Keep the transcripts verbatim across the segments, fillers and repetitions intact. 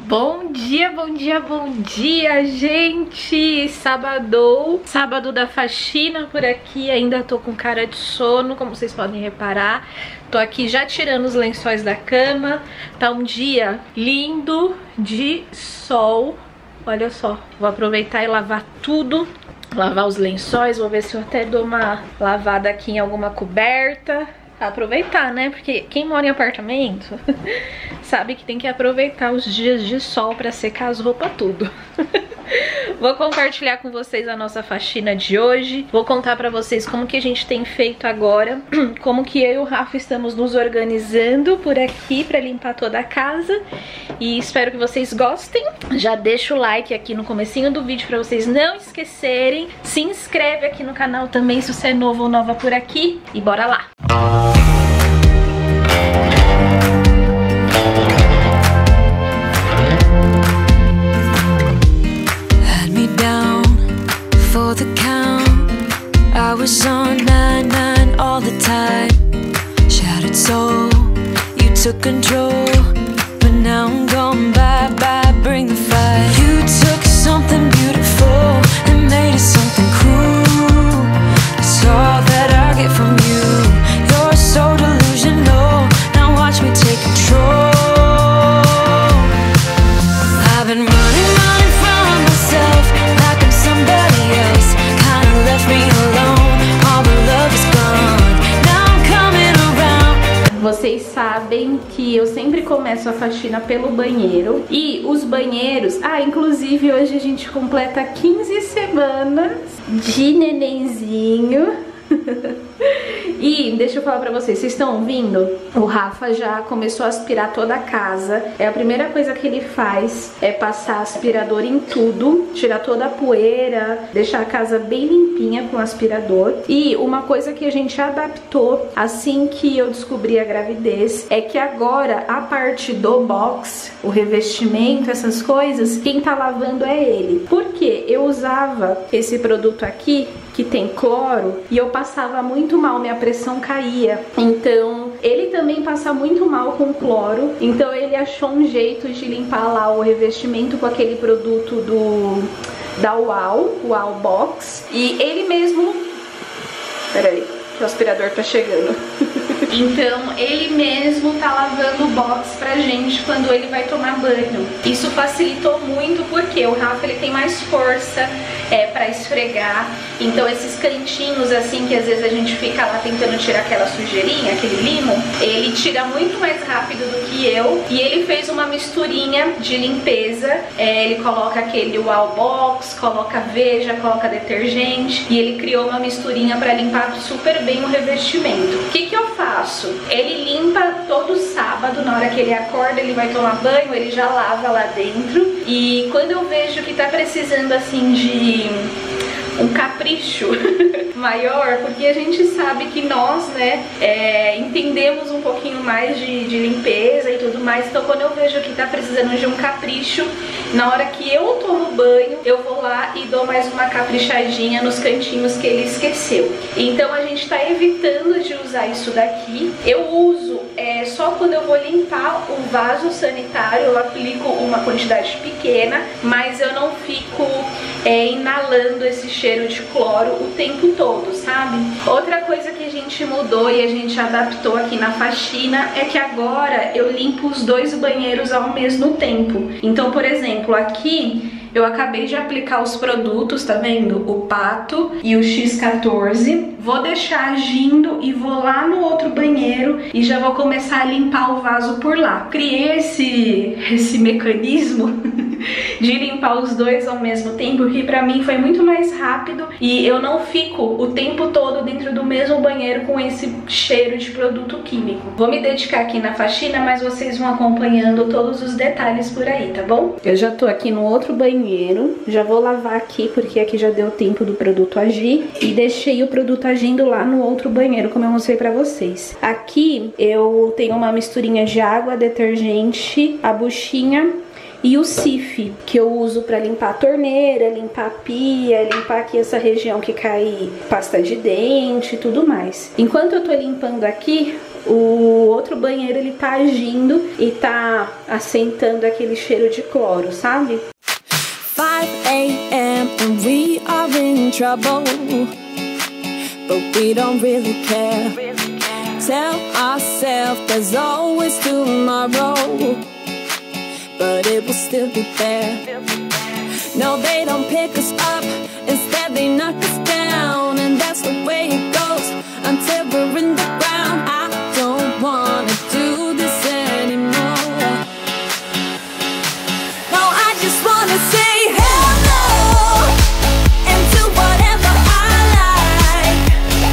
Bom dia, bom dia, bom dia, gente! Sábado, sábado da faxina por aqui, ainda tô com cara de sono, como vocês podem reparar. Tô aqui já tirando os lençóis da cama, tá um dia lindo de sol. Olha só, vou aproveitar e lavar tudo, lavar os lençóis, vou ver se eu até dou uma lavada aqui em alguma coberta. Aproveitar, né? Porque quem mora em apartamento sabe que tem que aproveitar os dias de sol pra secar as roupas tudo. Vou compartilhar com vocês a nossa faxina de hoje. Vou contar pra vocês como que a gente tem feito agora, como que eu e o Rafa estamos nos organizando por aqui pra limpar toda a casa. E espero que vocês gostem. Já deixa o like aqui no comecinho do vídeo pra vocês não esquecerem. Se inscreve aqui no canal também se você é novo ou nova por aqui. E bora lá! I was on nine nine all the time. Shattered soul, you took control. But now I'm gone, bye bye, bring the fire. You took something beautiful and made it something cruel. That's all that I get from you. You're so delusional, now watch me take control. I've been running, running from myself like I'm somebody else. Kinda left me alone. Vocês sabem que eu sempre começo a faxina pelo banheiro. E os banheiros... Ah, inclusive hoje a gente completa quinze semanas de nenenzinho. E deixa eu falar pra vocês, vocês estão ouvindo? O Rafa já começou a aspirar toda a casa. É a primeira coisa que ele faz, é passar aspirador em tudo, tirar toda a poeira, deixar a casa bem limpinha com aspirador. E uma coisa que a gente adaptou assim que eu descobri a gravidez é que agora a parte do box, o revestimento, essas coisas, quem tá lavando é ele. Porque eu usava esse produto aqui que tem cloro e eu passava muito mal, minha pressão caía. Então ele também passa muito mal com cloro, então ele achou um jeito de limpar lá o revestimento com aquele produto do da Uau, Uau Box. E ele mesmo... Peraí, que o aspirador tá chegando. Então ele mesmo tá lavando o box pra gente quando ele vai tomar banho. Isso facilitou muito porque o Rafa ele tem mais força é, pra esfregar. Então esses cantinhos assim que às vezes a gente fica lá tentando tirar aquela sujeirinha, aquele limo, ele tira muito mais rápido do que eu. E ele fez uma misturinha de limpeza. É, ele coloca aquele Wow Box, coloca Veja, coloca detergente. E ele criou uma misturinha pra limpar super bem o revestimento. O que que eu faço? Ele limpa todo sábado, na hora que ele acorda, ele vai tomar banho, ele já lava lá dentro. E quando eu vejo que tá precisando assim de um capricho maior, porque a gente sabe que nós, né, é, entendemos um pouquinho mais de, de limpeza e tudo mais. Então quando eu vejo que tá precisando de um capricho, na hora que eu tomo banho, eu vou lá e dou mais uma caprichadinha nos cantinhos que ele esqueceu. Então a gente tá evitando de usar isso daqui. Eu uso é, só quando eu vou limpar o vaso sanitário, eu aplico uma quantidade pequena, mas eu não fico é, inalando esse cheiro de cloro o tempo todo, sabe? Outra coisa que a gente mudou e a gente adaptou aqui na faxina é que agora eu limpo os dois banheiros ao mesmo tempo. Então, por exemplo, aqui eu acabei de aplicar os produtos, tá vendo? O Pato e o X quatorze. Vou deixar agindo e vou lá no outro banheiro e já vou começar a limpar o vaso por lá. Criei esse, esse mecanismo de limpar os dois ao mesmo tempo, que pra mim foi muito mais rápido e eu não fico o tempo todo dentro do mesmo banheiro com esse cheiro de produto químico. Vou me dedicar aqui na faxina, mas vocês vão acompanhando todos os detalhes por aí, tá bom? Eu já tô aqui no outro banheiro, já vou lavar aqui porque aqui já deu tempo do produto agir e deixei o produto agindo lá no outro banheiro, como eu mostrei pra vocês. Aqui eu tenho uma misturinha de água, detergente, a buchinha e o Cif, que eu uso para limpar a torneira, limpar a pia, limpar aqui essa região que cai pasta de dente e tudo mais. Enquanto eu tô limpando aqui, o outro banheiro ele tá agindo e tá assentando aquele cheiro de cloro, sabe? five a m and we are in trouble, but we don't really care. Tell ourselves there's always tomorrow, but it will still be there. No, they don't pick us up, instead they knock us down, and that's the way it goes until we're in the ground. I don't wanna do this anymore. No, I just wanna say hello and do whatever I like.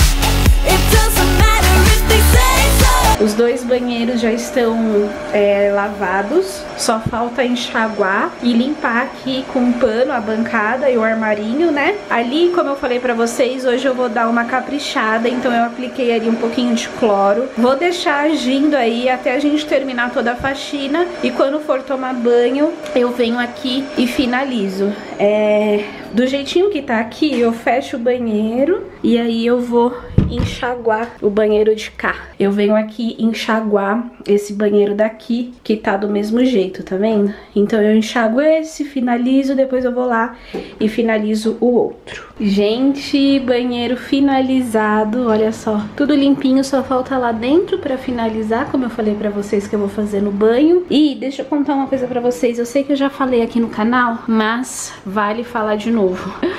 It doesn't matter if they say so. Os dois banheiros já estão é, lavados, só falta enxaguar e limpar aqui com um pano a bancada e o armarinho, né? Ali, como eu falei pra vocês, hoje eu vou dar uma caprichada, então eu apliquei ali um pouquinho de cloro. Vou deixar agindo aí até a gente terminar toda a faxina e quando for tomar banho, eu venho aqui e finalizo. É... Do jeitinho que tá aqui, eu fecho o banheiro e aí eu vou enxaguar o banheiro de cá. Eu venho aqui enxaguar esse banheiro daqui, que tá do mesmo jeito, tá vendo? Então eu enxago esse, finalizo, depois eu vou lá e finalizo o outro. Gente, banheiro finalizado, olha só. Tudo limpinho, só falta lá dentro pra finalizar, como eu falei pra vocês que eu vou fazer no banho. E deixa eu contar uma coisa pra vocês, eu sei que eu já falei aqui no canal, mas vale falar de novo.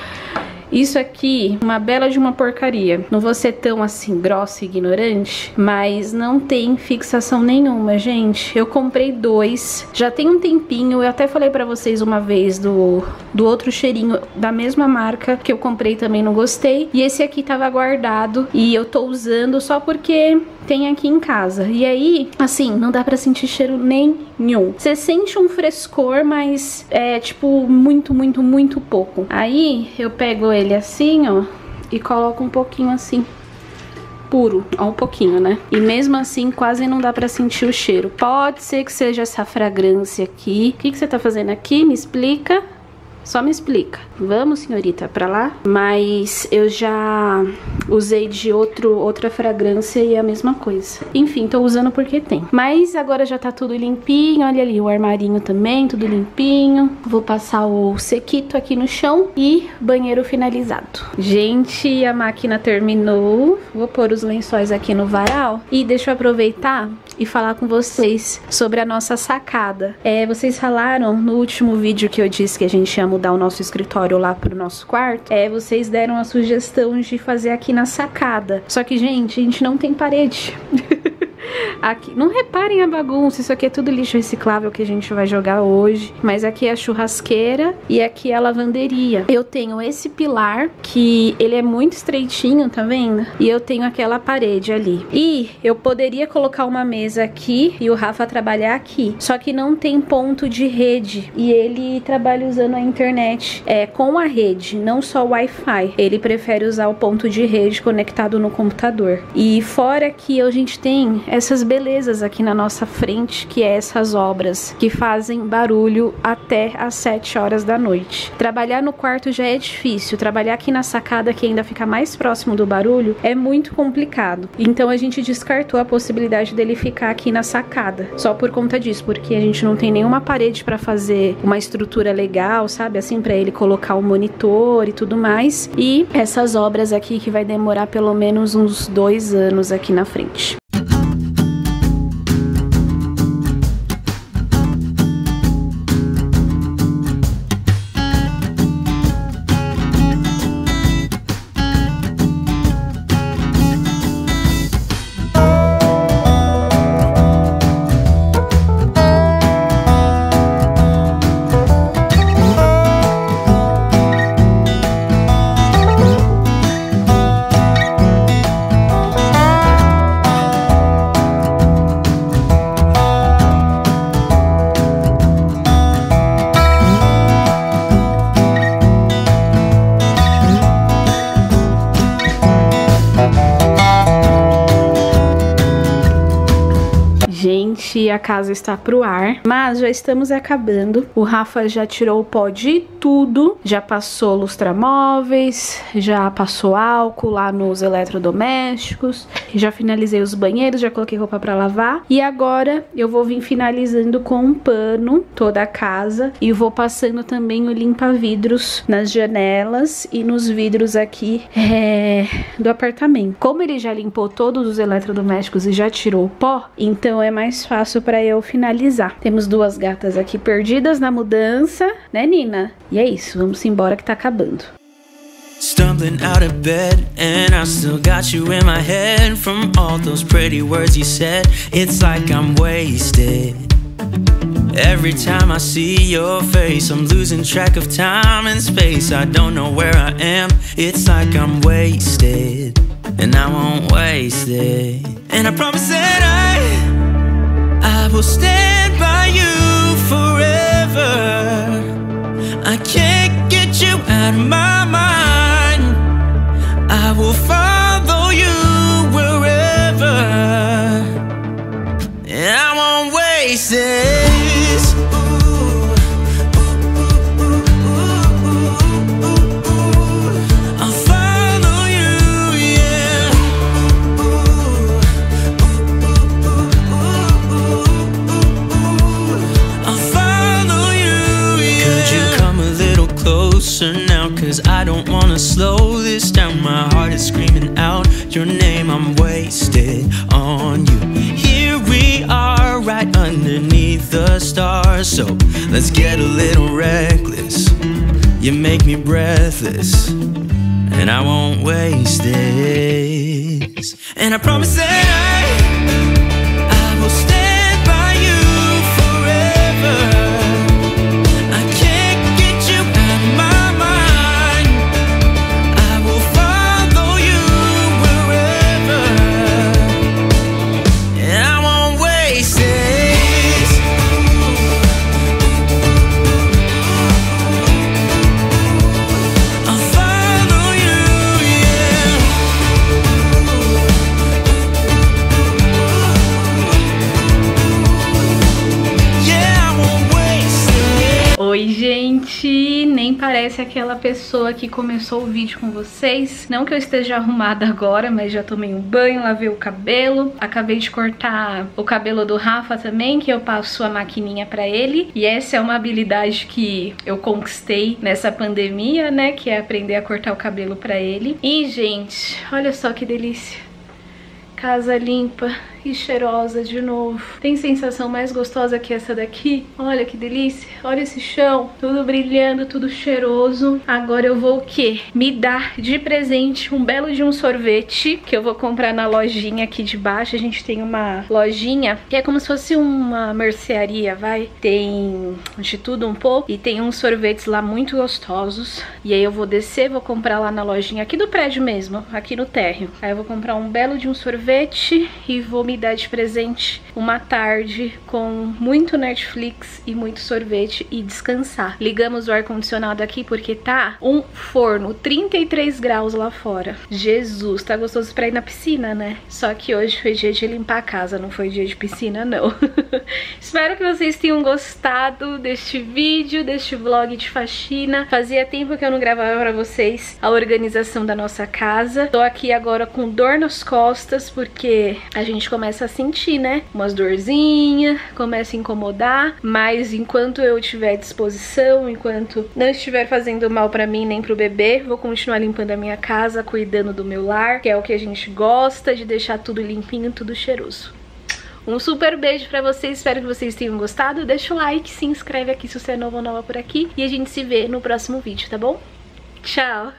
Isso aqui, uma bela de uma porcaria. Não vou ser tão assim grossa e ignorante, mas não tem fixação nenhuma, gente. Eu comprei dois, já tem um tempinho. Eu até falei pra vocês uma vez do, do outro cheirinho da mesma marca que eu comprei, também não gostei. E esse aqui tava guardado e eu tô usando só porque tem aqui em casa. E aí, assim, não dá pra sentir cheiro nenhum. Você sente um frescor, mas é tipo muito, muito, muito pouco. Aí eu pego ele ele assim, ó, e coloco um pouquinho assim, puro, ó, um pouquinho, né? E mesmo assim quase não dá pra sentir o cheiro. Pode ser que seja essa fragrância aqui. O que que você tá fazendo aqui? Me explica. Só me explica. Vamos, senhorita, pra lá? Mas eu já usei de outro, outra fragrância e é a mesma coisa. Enfim, tô usando porque tem. Mas agora já tá tudo limpinho. Olha ali, o armarinho também, tudo limpinho. Vou passar o sequito aqui no chão e banheiro finalizado. Gente, a máquina terminou. Vou pôr os lençóis aqui no varal. E deixa eu aproveitar e falar com vocês sobre a nossa sacada. É, vocês falaram no último vídeo que eu disse que a gente ia mudar o nosso escritório lá pro nosso quarto, é, vocês deram a sugestão de fazer aqui na sacada. Só que, gente, a gente não tem parede. Aqui, não reparem a bagunça, isso aqui é tudo lixo reciclável que a gente vai jogar hoje. Mas aqui é a churrasqueira e aqui é a lavanderia. Eu tenho esse pilar, que ele é muito estreitinho, tá vendo? E eu tenho aquela parede ali. E eu poderia colocar uma mesa aqui e o Rafa trabalhar aqui. Só que não tem ponto de rede. E ele trabalha usando a internet é, com a rede, não só o Wi-Fi. Ele prefere usar o ponto de rede conectado no computador. E fora que a gente tem essas belezas aqui na nossa frente, que é essas obras que fazem barulho até às sete horas da noite. Trabalhar no quarto já é difícil, trabalhar aqui na sacada, que ainda fica mais próximo do barulho, é muito complicado. Então a gente descartou a possibilidade dele ficar aqui na sacada, só por conta disso, porque a gente não tem nenhuma parede para fazer uma estrutura legal, sabe, assim, para ele colocar o monitor e tudo mais. E essas obras aqui que vai demorar pelo menos uns dois anos aqui na frente. gente, a casa está pro ar, mas já estamos acabando. O Rafa já tirou o pó de tudo, já passou lustramóveis, já passou álcool lá nos eletrodomésticos, já finalizei os banheiros, já coloquei roupa pra lavar. E agora eu vou vir finalizando com um pano toda a casa e vou passando também o limpa-vidros nas janelas e nos vidros aqui é, do apartamento. Como ele já limpou todos os eletrodomésticos e já tirou o pó, então é mais fácil para eu finalizar. Temos duas gatas aqui perdidas na mudança, né, Nina? E é isso, vamos embora que tá acabando. Stumbling out of bed, and I still got you in my head. From all those pretty words you said, it's like I'm wasted. Every time I see your face, I'm losing track of time and space. I don't know where I am, it's like I'm wasted, and I won't waste it. And I promise that I, I will stand by you forever. I can't get you out of my mind. I will follow you wherever, and I won't waste this. I'll follow you, yeah. I'll follow you, yeah. Could you come a little closer now? Cause I don't wanna slow this down. My heart is screaming out your name. I'm wasted on you. Here we are, right underneath the stars. So let's get a little reckless. You make me breathless, and I won't waste this. And I promise that I, I will stand by you forever. Oi, gente! Nem parece aquela pessoa que começou o vídeo com vocês. Não que eu esteja arrumada agora, mas já tomei um banho, lavei o cabelo. Acabei de cortar o cabelo do Rafa também, que eu passo a maquininha pra ele. E essa é uma habilidade que eu conquistei nessa pandemia, né? Que é aprender a cortar o cabelo pra ele. E, gente, olha só que delícia! Casa limpa e cheirosa de novo. Tem sensação mais gostosa que essa daqui? Olha que delícia. Olha esse chão, tudo brilhando, tudo cheiroso. Agora eu vou o quê? Me dar de presente um belo de um sorvete que eu vou comprar na lojinha aqui de baixo. A gente tem uma lojinha que é como se fosse uma mercearia, vai? Tem de tudo um pouco e tem uns sorvetes lá muito gostosos. E aí eu vou descer, vou comprar lá na lojinha aqui do prédio mesmo, aqui no térreo. Aí eu vou comprar um belo de um sorvete e vou me dar de presente uma tarde com muito Netflix e muito sorvete e descansar. Ligamos o ar-condicionado aqui porque tá um forno, trinta e três graus lá fora. Jesus, tá gostoso pra ir na piscina, né? Só que hoje foi dia de limpar a casa, não foi dia de piscina, não. Espero que vocês tenham gostado deste vídeo, deste vlog de faxina. Fazia tempo que eu não gravava pra vocês a organização da nossa casa. Tô aqui agora com dor nas costas porque a gente começa a sentir, né? Umas dorzinhas, começa a incomodar, mas enquanto eu tiver disposição, enquanto não estiver fazendo mal pra mim nem pro bebê, vou continuar limpando a minha casa, cuidando do meu lar, que é o que a gente gosta, de deixar tudo limpinho, tudo cheiroso. Um super beijo pra vocês, espero que vocês tenham gostado. Deixa o like, se inscreve aqui se você é novo ou nova por aqui e a gente se vê no próximo vídeo, tá bom? Tchau!